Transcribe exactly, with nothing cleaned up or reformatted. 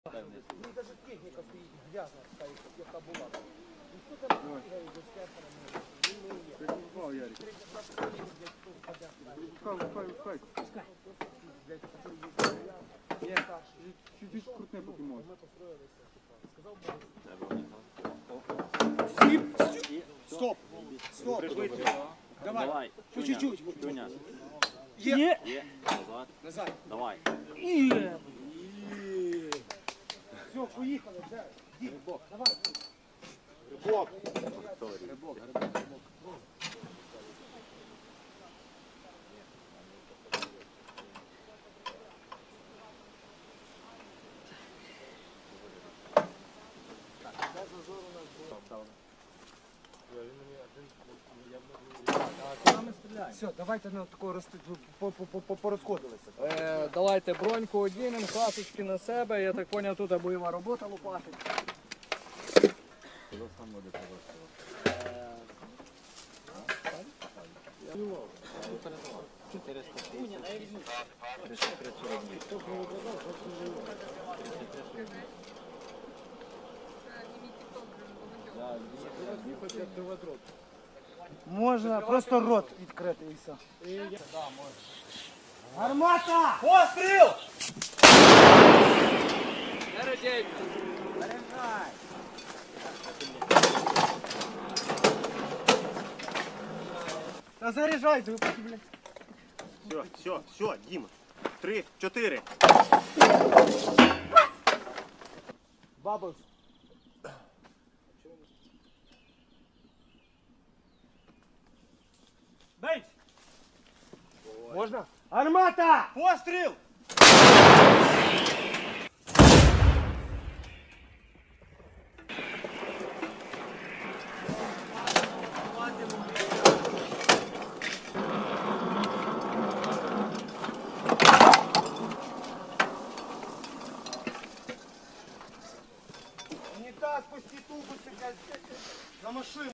Ну даже техника стоит грязная, стоит, яка була. І хто там бігає за стяпарами? Перебував, Ярик. Пускай, пускай, пускай. Ні, чуть-чуть крутне поки можна. Стоп! Стоп! Давай! По чуть-чуть! Дуня. Є! Є. Назад. Назад! Давай. Є! Все, поїхали, вже! Рибок! Давай! Рибок! Рибок, рибок, рибок. Все, давайте на такого порозходилися. Е, давайте броньку одінемо, класочки на себе. Я так зрозумів, тут бойова робота лопатить. Можна просто рот відкрити і все. Гармата! Постріл! Зарядіть! Заряджай! Та заряджайте, ви поки, блядь. Все, все, все, Діма. Три, чотири. Бабус. Бейс! Можна? Армата! Постріл! Унітаз, пусти тубу, блядь, на машину.